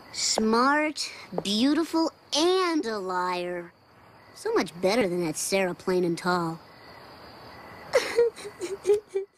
Smart, beautiful, and a liar. So much better than that Sarah plain and tall.